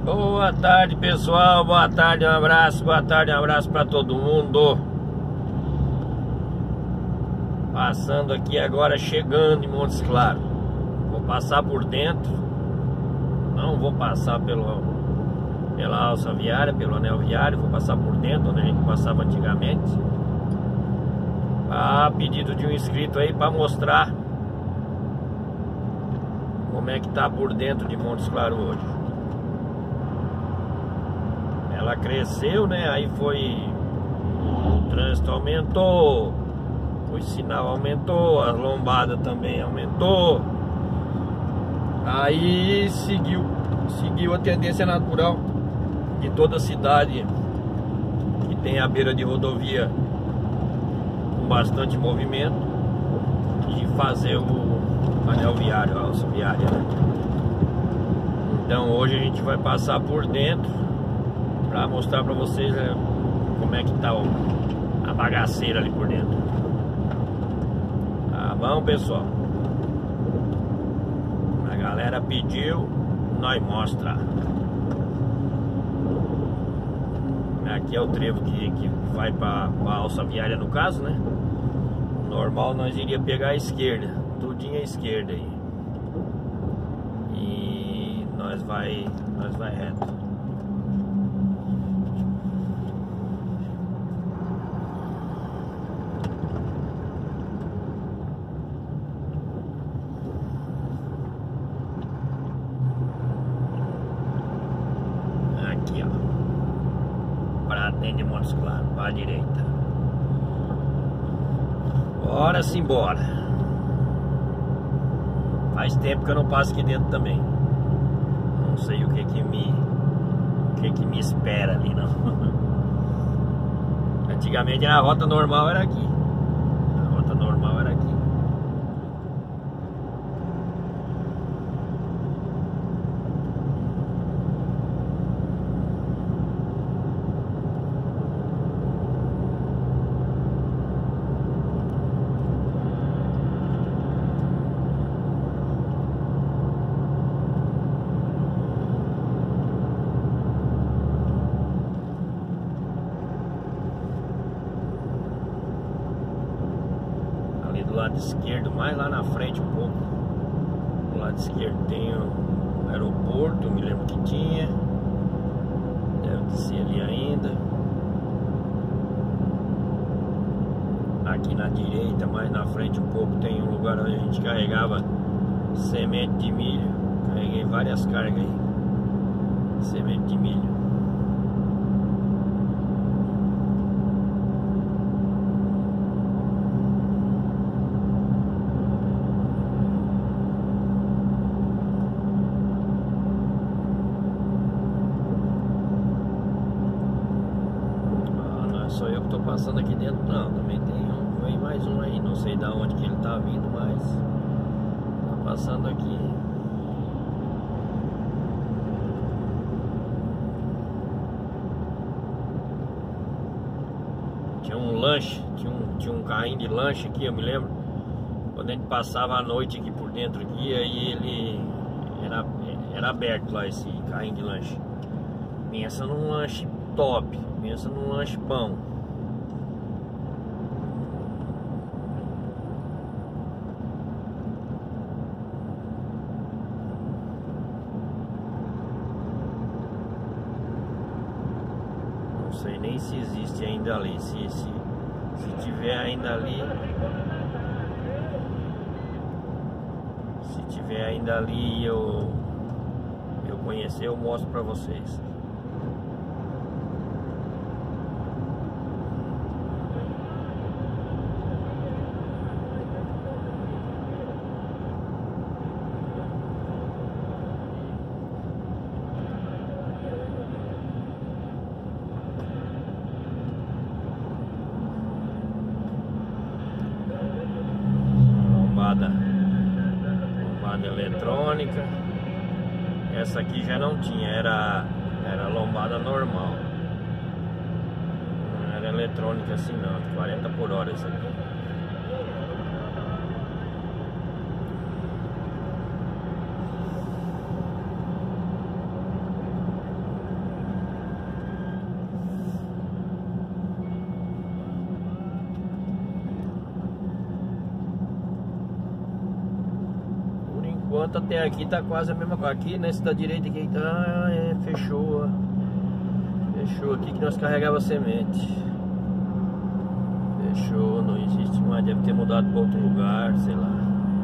Boa tarde, pessoal. Boa tarde, um abraço. Boa tarde, um abraço para todo mundo. Passando aqui agora, chegando em Montes Claros. Vou passar por dentro. Não vou passar pela alça viária, pelo anel viário. Vou passar por dentro, onde a gente passava antigamente. A pedido de um inscrito aí para mostrar como é que tá por dentro de Montes Claros hoje. Ela cresceu, né? Aí foi, o trânsito aumentou, o sinal aumentou, as lombadas também aumentou. Aí seguiu a tendência natural de toda cidade que tem a beira de rodovia com bastante movimento, de fazer o anel viário, a alça viária, né? Então hoje a gente vai passar por dentro para mostrar para vocês, né, como é que tá a bagaceira ali por dentro. Tá bom, pessoal? A galera pediu, nós mostra. Aqui é o trevo que vai para a alça viária, no caso, né? Normal nós iria pegar a esquerda, tudinho à esquerda aí. E nós vai reto. Aqui, ó, para dentro de Montes Claros, para a direita. Bora simbora. Faz tempo que eu não passo aqui dentro também. Não sei o que me espera ali, não. Antigamente a rota normal era aqui. A rota normal era aqui. Do lado esquerdo, mais lá na frente um pouco, do lado esquerdo tem um aeroporto, me lembro que tinha, deve ser ali ainda. Aqui na direita, mais na frente um pouco, tem um lugar onde a gente carregava semente de milho. Carreguei várias cargas aí, semente de milho. Só eu que tô passando aqui dentro, não. Também vem mais um aí, não sei da onde que ele tá vindo, mas tá passando aqui. Tinha um lanche, tinha um carrinho de lanche aqui, eu me lembro. Quando a gente passava a noite aqui por dentro aqui, aí ele era aberto lá, esse carrinho de lanche. Pensa num lanche top, pensa num lanche bom. Não sei nem se existe ainda ali. Se tiver ainda ali, se tiver ainda ali, eu conhecer, eu mostro pra vocês. Lombada eletrônica. Essa aqui já não tinha, era lombada normal. Não era eletrônica assim não, 40 por hora isso aqui. enquanto até aqui tá quase a mesma coisa. Aqui nesse da direita aqui tá, fechou, ó. Fechou aqui que nós carregava semente. Fechou, não existe mais, deve ter mudado para outro lugar, sei lá.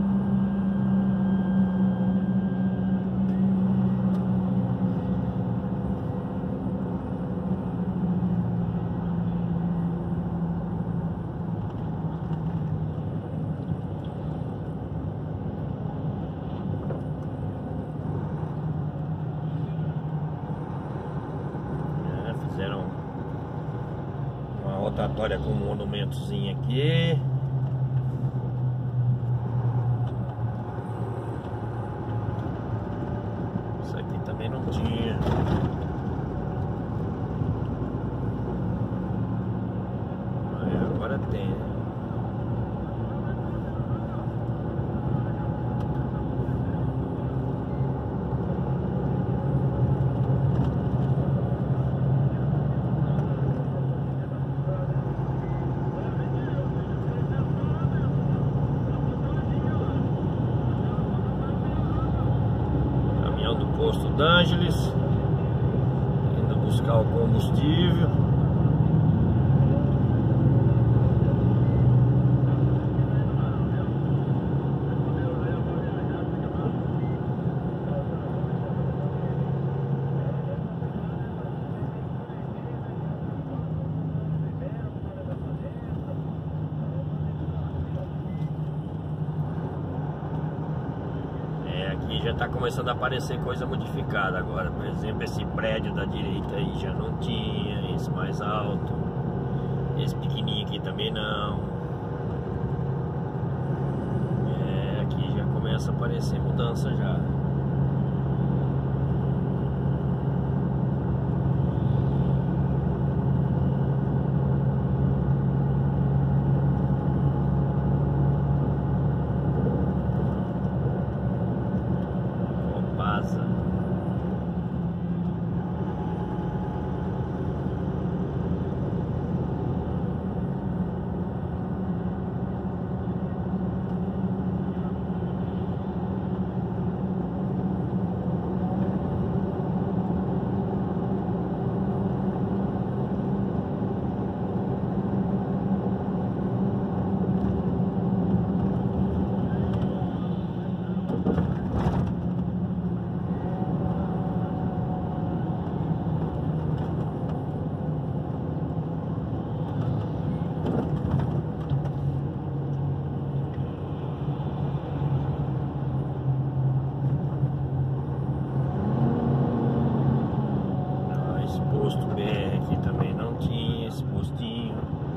Fizeram uma rotatória com um monumentozinho aqui. Isso aqui também não tinha. Aí agora tem. Posto D'Angeles, indo buscar o combustível. Aqui já está começando a aparecer coisa modificada agora. Por exemplo, esse prédio da direita aí já não tinha, esse mais alto, esse pequenininho aqui também não. Aqui já começa a aparecer mudança já. Posto BR aqui também não tinha esse postinho.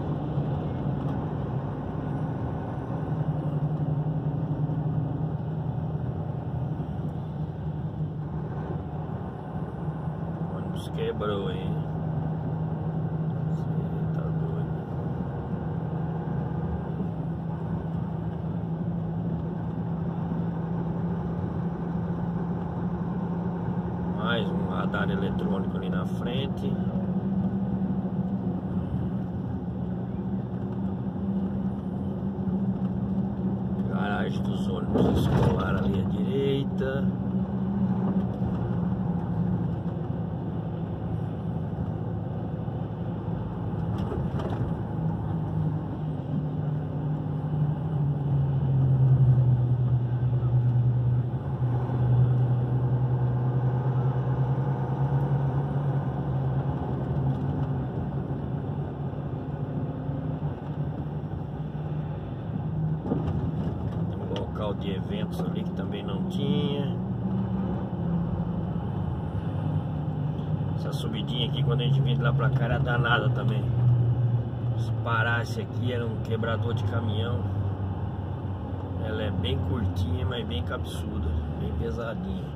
O ônibus quebrou aí. Você tá doido. Mais um radar eletrônico ali na frente. Garagem dos ônibus escolar ali à direita. Local de eventos ali que também não tinha. Essa subidinha aqui, quando a gente vinha de lá pra cá, era danada também. Se parasse aqui, era um quebrador de caminhão. Ela é bem curtinha, mas bem cabeçuda, bem pesadinha.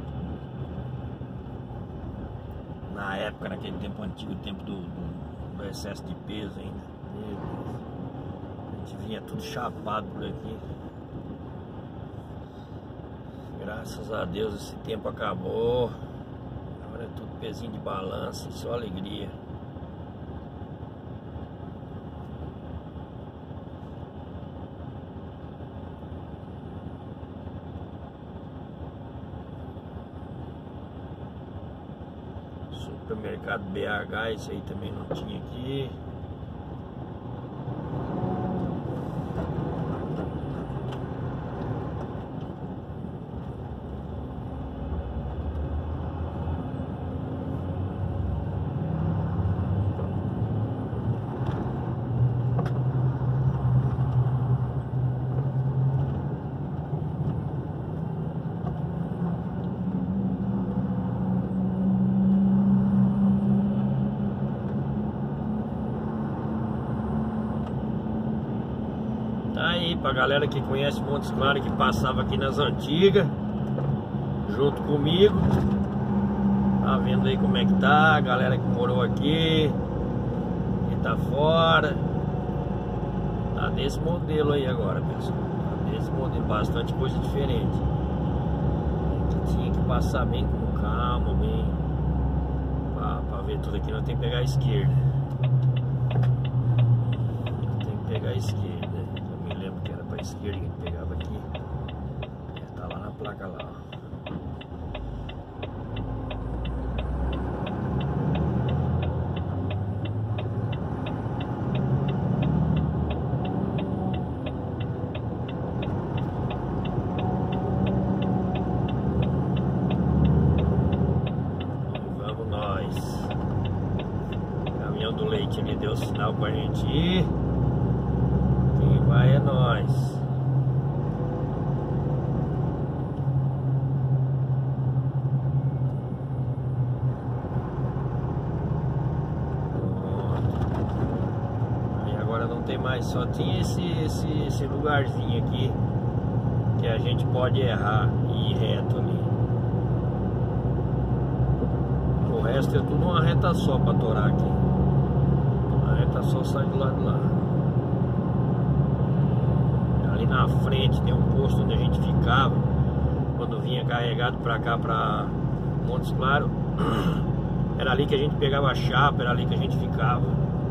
Na época, naquele tempo antigo, tempo do excesso de peso ainda. Meu Deus. A gente vinha tudo chapado por aqui. Graças a Deus esse tempo acabou. Agora é tudo pezinho de balanço, só alegria. Supermercado BH, esse aí também não tinha aqui. Tá aí pra galera que conhece Montes Claros, que passava aqui nas antigas, junto comigo. Tá vendo aí como é que tá, a galera que morou aqui, que tá fora. Tá desse modelo aí agora, pessoal. Tá desse modelo, bastante coisa diferente. Que tinha que passar bem com calma, bem, pra ver tudo aqui. Nós temos que pegar a esquerda. Tem que pegar a esquerda. Que era pra esquerda que a gente pegava aqui. Tá lá na placa lá, ó. Vamos nós. O caminhão do leite ali deu sinal pra gente ir. Quem vai é nós. E agora não tem mais, só tinha esse lugarzinho aqui que a gente pode errar e ir reto ali. O resto é tudo uma reta só pra torar aqui. A reta só sai do lado de lá. Ali na frente tem um posto onde a gente ficava quando vinha carregado pra cá, pra Montes Claros. Era ali que a gente pegava a chapa, era ali que a gente ficava.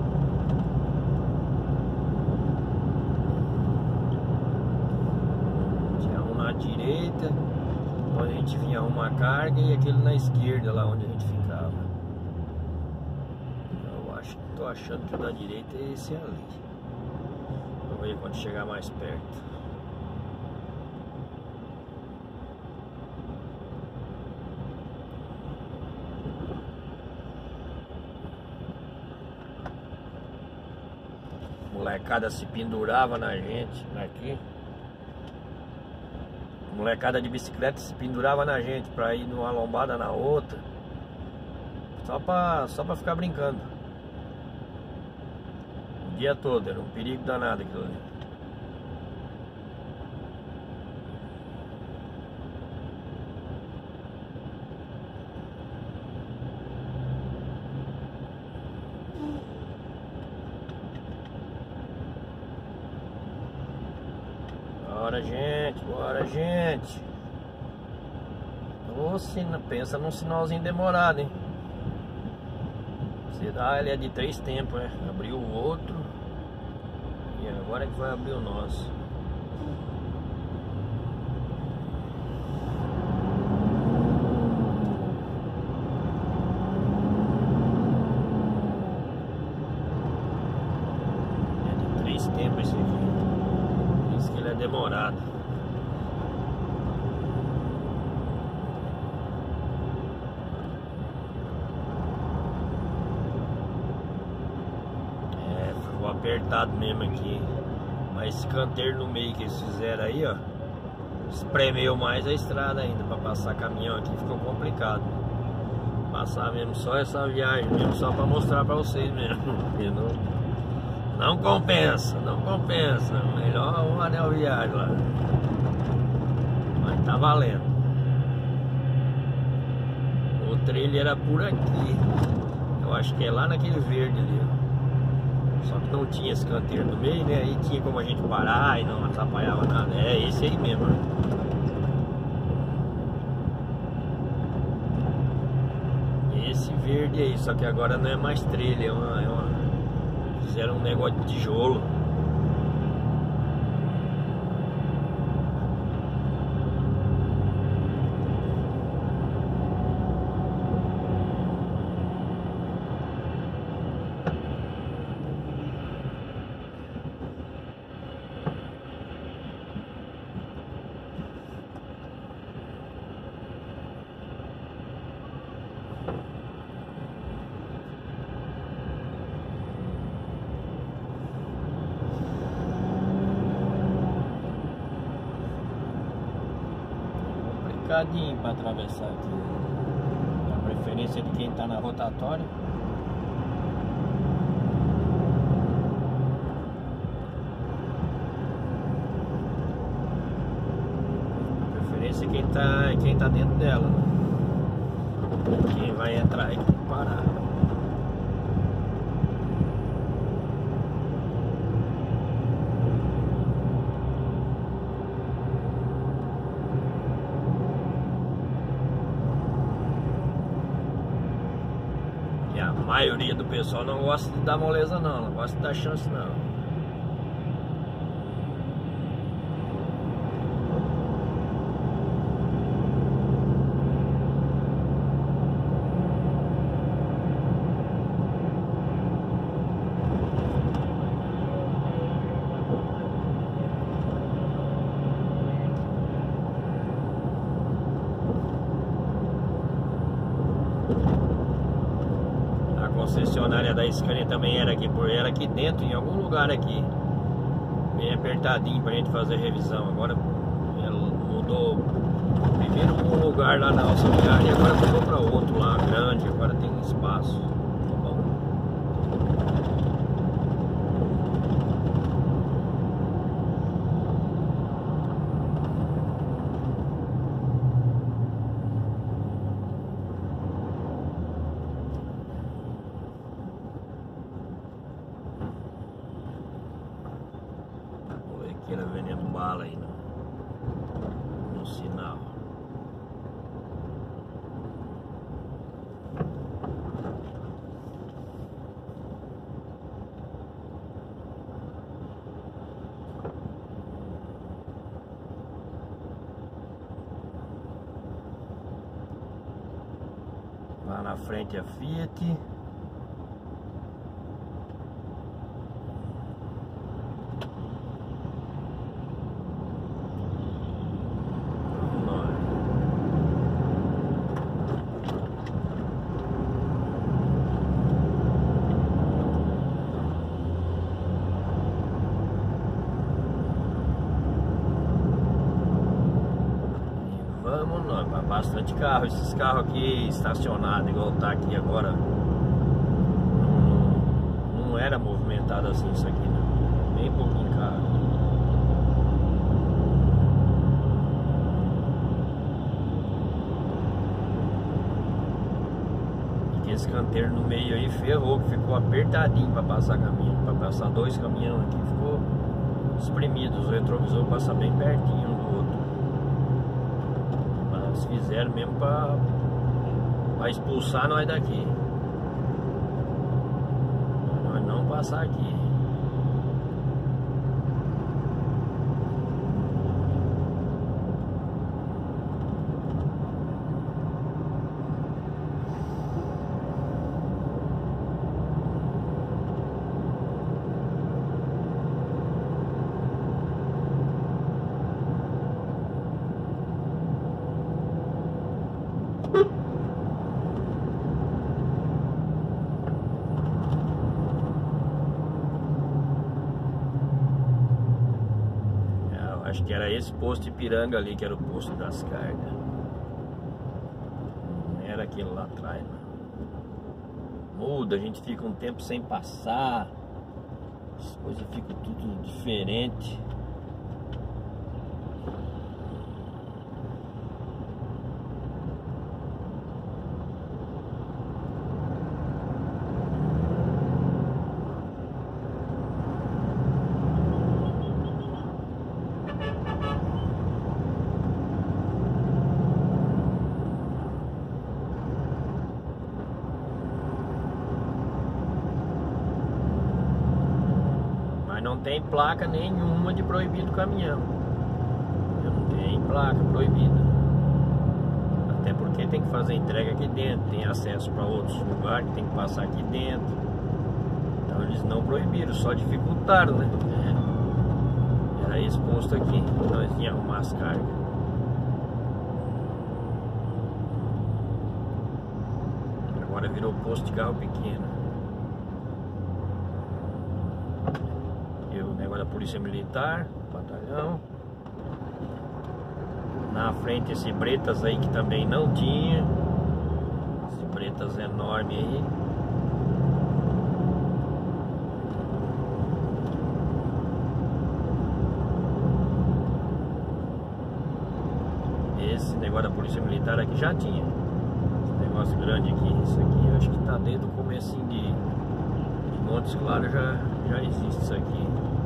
Tinha um na direita, onde a gente vinha arrumar carga, e aquele na esquerda, lá onde a gente ficava. Tô achando que o da direita é esse ali. Vamos ver quando chegar mais perto. Molecada se pendurava na gente aqui. Molecada de bicicleta se pendurava na gente pra ir numa lombada na outra. Só pra ficar brincando. O dia todo, era um perigo danado aquilo ali. Bora gente. Ô, pensa num sinalzinho demorado, hein? Ele é de 3 tempos, né? Abriu o outro e agora é que vai abrir o nosso. É de 3 tempos esse aqui. Por isso que ele é demorado. Apertado mesmo aqui. Mas esse canteiro no meio que eles fizeram aí, ó, espremeu mais a estrada ainda. Pra passar caminhão aqui ficou complicado. Passar mesmo só essa viagem mesmo, só pra mostrar pra vocês mesmo. Não compensa, não compensa. Melhor um anel viagem lá. Mas tá valendo. O trilho era por aqui. Eu acho que é lá naquele verde ali, ó. Só que não tinha esse canteiro no meio, né? Aí tinha como a gente parar e não atrapalhava nada. É esse aí mesmo, né? Esse verde aí, só que agora não é mais trilha, fizeram um negócio de tijolo. apertadinho para atravessar aqui. A preferência de quem tá na rotatória. A preferência é quem tá dentro dela. Quem vai entrar aí tem que parar. E a maioria do pessoal não gosta de dar moleza não gosta de dar chance não. A concessionária da Scania também era aqui dentro, em algum lugar aqui, bem apertadinho pra gente fazer revisão. Agora ela mudou, primeiro para um lugar lá na Auxiliar e agora mudou para outro lá, grande, agora tem espaço. Tá bom. Molequeira vendendo bala aí no sinal. Lá na frente a Fiat. Vamos nós, bastante carro. Esses carros aqui estacionados, igual tá aqui agora, não era movimentado assim isso aqui, não. Bem pouquinho carro. E esse canteiro no meio aí ferrou, que ficou apertadinho para passar caminhão, para passar dois caminhões aqui, ficou espremido. O retrovisor passa bem pertinho um do outro. Mas fizeram mesmo para expulsar nós daqui, nós não passar aqui. Acho que era esse posto de Ipiranga ali que era o posto das cargas. Não era aquele lá atrás, não. Muda, a gente fica um tempo sem passar, as coisas ficam tudo diferente. Não tem placa nenhuma de proibido caminhão. Não tem placa proibida. Até porque tem que fazer entrega aqui dentro, tem acesso para outros lugares, tem que passar aqui dentro. Então eles não proibiram, só dificultaram, né? Era esse posto aqui, nós íamos arrumar as cargas. Agora virou posto de carro pequeno. O negócio da polícia militar, batalhão. Na frente esse Bretas aí que também não tinha. Esse Bretas enorme aí. Esse negócio da polícia militar aqui já tinha. Esse negócio grande aqui, isso aqui acho que tá desde o comecinho de Montes Claros já existe isso aqui.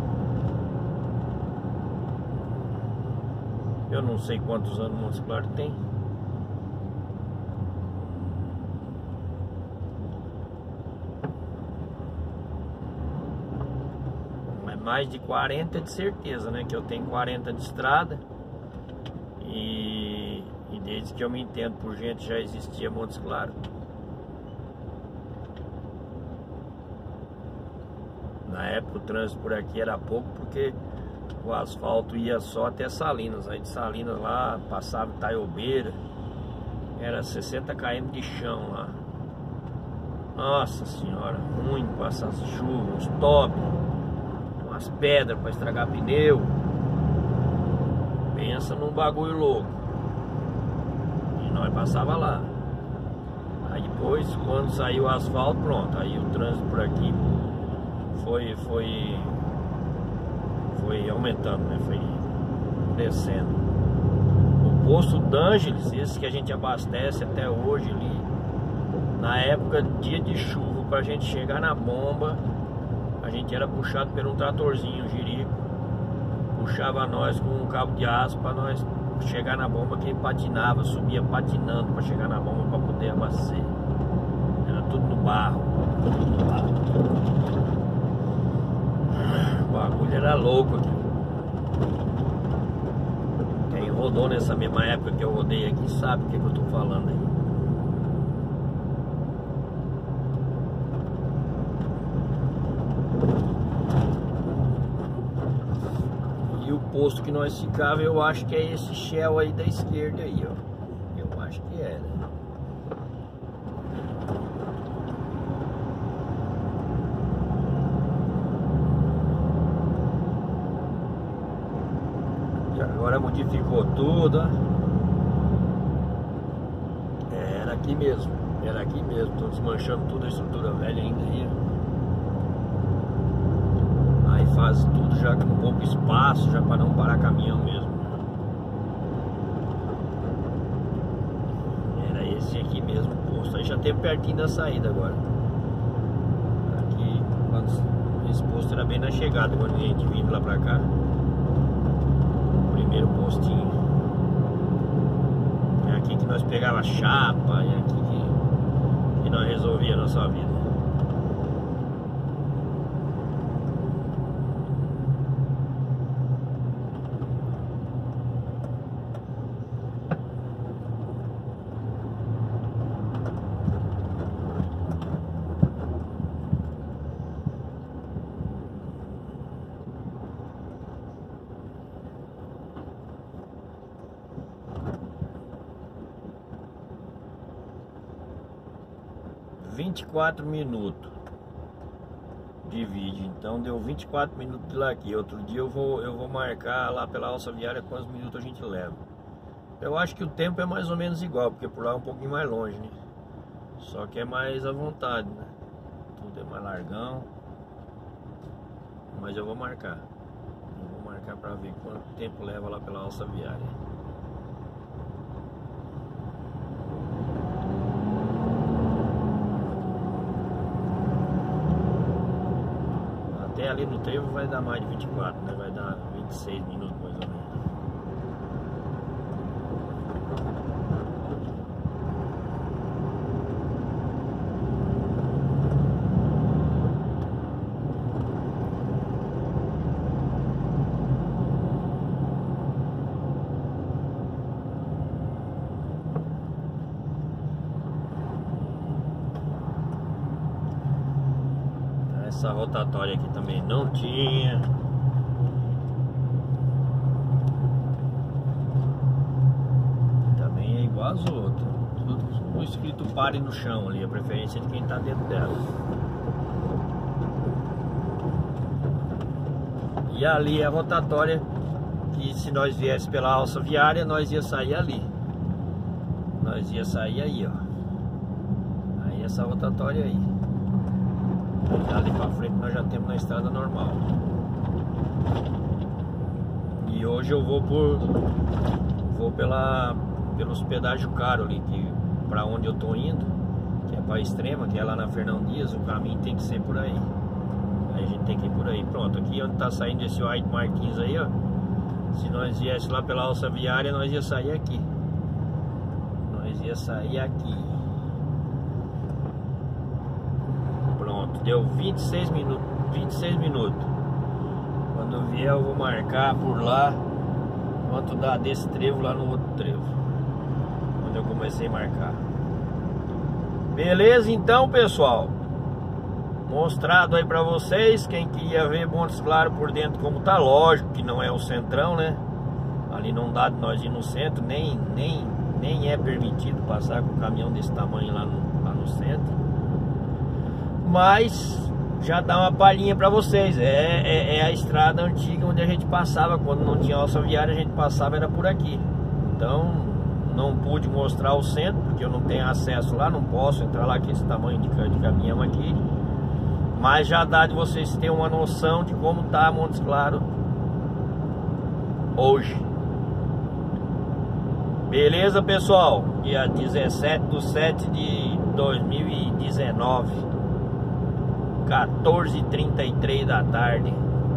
Eu não sei quantos anos Montes Claros tem. Mas mais de 40 de certeza, né? Que eu tenho 40 de estrada. E desde que eu me entendo por gente já existia Montes Claros. Na época o trânsito por aqui era pouco porque o asfalto ia só até Salinas. Aí de Salinas lá passava Itaiobeira. Era 60 km de chão lá. Nossa senhora, ruim passar as chuvas, uns top, umas pedras para estragar pneu. Pensa num bagulho louco. E nós passava lá. Aí depois, quando saiu o asfalto, pronto. Aí o trânsito por aqui foi aumentando, né? Foi descendo. O posto D'Angeles, esse que a gente abastece até hoje ali, na época, dia de chuva, pra gente chegar na bomba, a gente era puxado por um tratorzinho, um jirico. Puxava nós com um cabo de aço pra nós chegar na bomba, que ele patinava, subia patinando pra chegar na bomba pra poder abastecer. Era tudo no barro. O bagulho era louco aqui. Quem rodou nessa mesma época que eu rodei aqui sabe o que eu tô falando aí. E o posto que nós ficava, eu acho que é esse Shell aí da esquerda aí, ó. Eu acho que é, né? Agora modificou tudo, ó. Era aqui mesmo, tô desmanchando toda a estrutura velha ainda aí. Aí faz tudo já com pouco espaço, já para não parar caminhão mesmo. Era esse aqui mesmo o posto, aí já teve pertinho da saída agora. Aqui, esse posto era bem na chegada, quando a gente vindo lá pra cá. Primeiro postinho. É aqui que nós pegava a chapa, é aqui que nós resolvia a nossa vida. ...24 minutos de vídeo, então deu 24 minutos de lá aqui. Outro dia eu vou marcar lá pela alça viária quantos minutos a gente leva. Eu acho que o tempo é mais ou menos igual, porque por lá é um pouquinho mais longe, né? Só que é mais à vontade, né? Tudo é mais largão. Mas eu vou marcar pra ver quanto tempo leva lá pela alça viária. Até ali no trevo vai dar mais de 24, né? Vai dar 26 minutos mais ou menos. Essa rotatória aqui também não tinha. Também é igual as outras. Tudo escrito pare no chão ali, a preferência de quem está dentro dela. E ali a rotatória que se nós viesse pela alça viária, nós ia sair ali. Nós ia sair aí, ó. Aí essa rotatória aí. Ali pra frente nós já temos na estrada normal. E hoje eu vou pelos pedágios caros ali, pra onde eu tô indo, que é pra Extrema, que é lá na Fernão Dias. O caminho tem que ser por aí. Aí a gente tem que ir por aí. Pronto, aqui onde tá saindo esse White Martins aí, ó. Se nós viesse lá pela alça viária, nós ia sair aqui. Nós ia sair aqui. Pronto, deu 26 minutos. 26 minutos. Quando eu vier eu vou marcar por lá quanto dá desse trevo lá no outro trevo, onde eu comecei a marcar. Beleza então, pessoal, mostrado aí pra vocês. Quem queria ver Montes Claros por dentro como tá, lógico que não é o centrão, né? Ali não dá de nós ir no centro, nem é permitido passar com um caminhão desse tamanho lá no centro. Mas já dá uma palhinha pra vocês. É a estrada antiga onde a gente passava. Quando não tinha alça viária, a gente passava, era por aqui. Então não pude mostrar o centro, porque eu não tenho acesso lá, não posso entrar lá com esse tamanho de caminhão aqui. Mas já dá de vocês terem uma noção de como tá Montes Claros hoje. Beleza, pessoal? Dia 17/7/2019, 14h33 da tarde.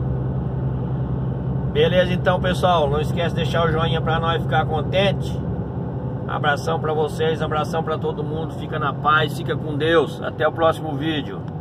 Beleza então, pessoal, não esquece de deixar o joinha pra nós ficar contente. Abração pra vocês, abração pra todo mundo. Fica na paz, fica com Deus. Até o próximo vídeo.